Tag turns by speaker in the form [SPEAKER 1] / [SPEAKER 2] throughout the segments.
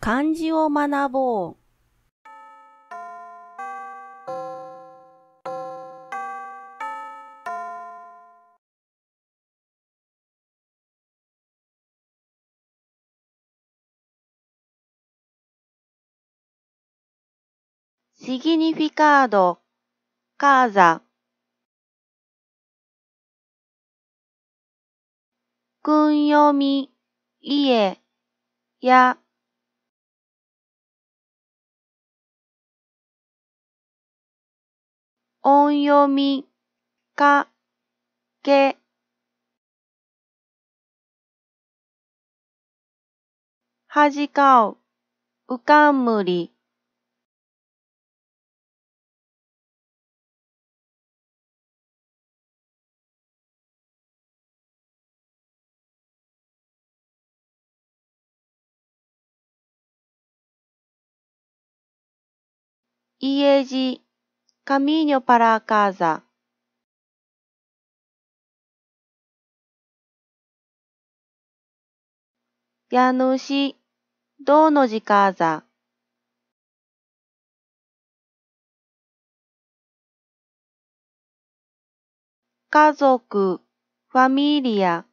[SPEAKER 1] 漢字を学ぼう。significado, casa, 訓読み、家、や、音読み、か、け、はじかう、うかんむり、家路、camino para casa。家主、どのじかざ。家族、ファミリア。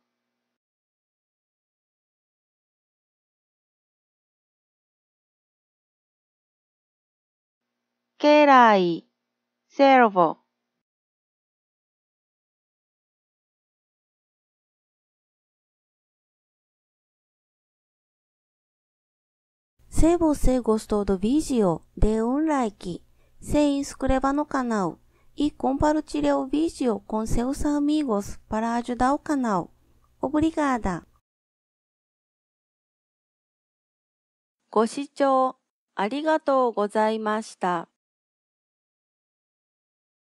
[SPEAKER 1] 家来、セルボ。Se você gostou do vídeo, dê um like, se inscreva no canal e compartilhe o vídeo com seus amigos para ajudar o canal. Obrigada! ご視聴ありがとうございました。